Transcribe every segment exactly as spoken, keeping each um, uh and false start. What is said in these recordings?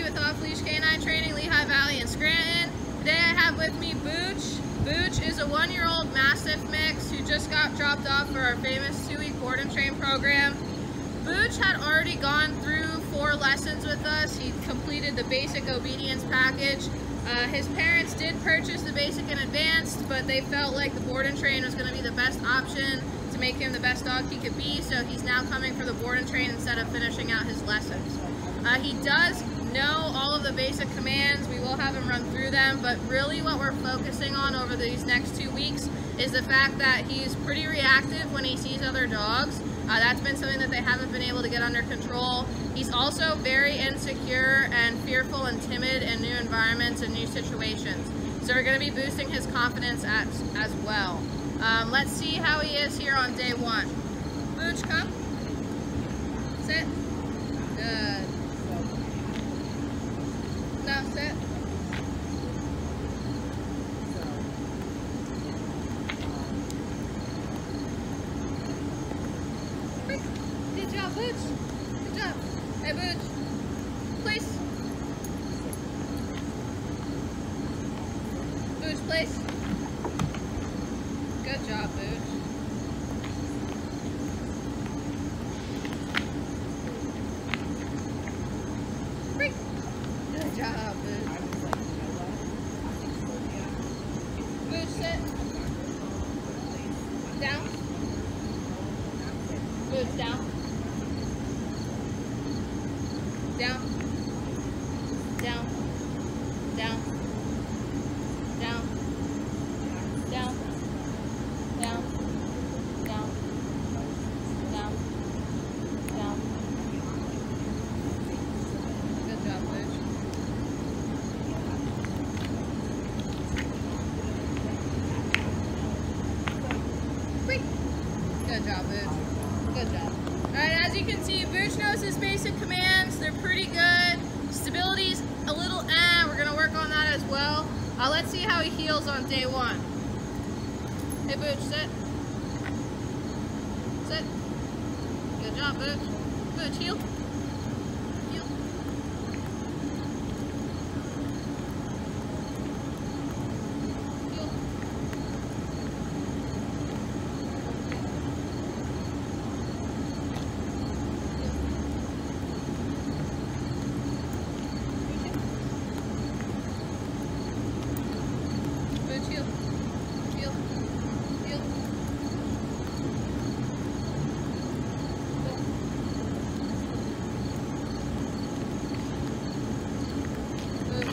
with Off Leash Canine Training, Lehigh Valley and Scranton. Today I have with me Booch. Booch is a one-year-old Mastiff mix who just got dropped off for our famous two-week board and train program. Booch had already gone through four lessons with us. He completed the basic obedience package. Uh, his parents did purchase the basic and advanced, but they felt like the board and train was going to be the best option to make him the best dog he could be, so he's now coming for the board and train instead of finishing out his lessons. Uh, he does know all of the basic commands. We will have him run through them, but really what we're focusing on over these next two weeks is the fact that he's pretty reactive when he sees other dogs. Uh, that's been something that they haven't been able to get under control. He's also very insecure and fearful and timid in new environments and new situations. So we're going to be boosting his confidence as, as well. Um, let's see how he is here on day one. Booch, come. Sit. Good. Now sit. Good job, Booch. Good job. Hey, Booch. Place. Booch, place. Good job, Booch. Great. Good job, Booch. Booch, sit. Down. Booch, down. Down, down, down, down, down, down, down, down, down. Good job, Booch. Great. Good job, Booch. Good job. Alright, as you can see, Booch knows his basic commands. They're pretty good. Stability's a little eh, we're going to work on that as well. Uh, let's see how he heals on day one. Hey Booch, sit. Sit. Good job, Booch. Booch, heel. Heel. Heel. Heel, heel, heel. Good.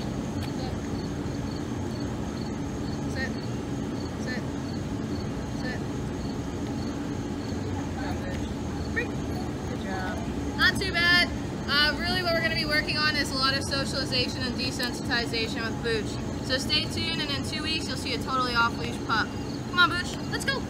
Sit. Sit. Sit. Great. Good job. Not too bad. Uh, really what we're going to be working on is a lot of socialization and desensitization with Booch. So stay tuned, and in two weeks you'll see a totally off-leash pup. Come on, Booch, let's go.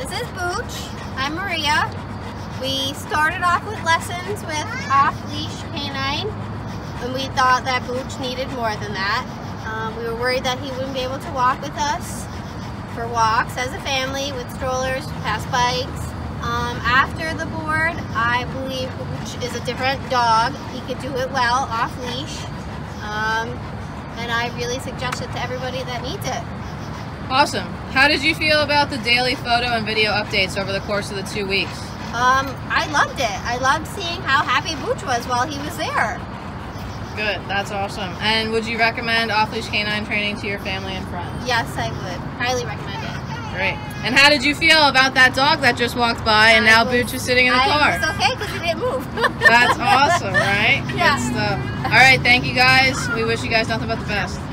This is Booch. I'm Maria. We started off with lessons with off-leash canine, and we thought that Booch needed more than that. Um, we were worried that he wouldn't be able to walk with us for walks as a family with strollers, past bikes. Um, after the board, I believe Booch is a different dog. He could do it well off-leash, um, and I really suggest it to everybody that needs it. Awesome. How did you feel about the daily photo and video updates over the course of the two weeks? Um, I loved it. I loved seeing how happy Booch was while he was there. Good, that's awesome. And would you recommend off-leash canine training to your family and friends? Yes, I would. Highly recommend it. Great. And how did you feel about that dog that just walked by and now Booch is sitting in the I car? I was okay because he didn't move. That's awesome, right? Yeah. Good stuff. All right, thank you guys. We wish you guys nothing but the best.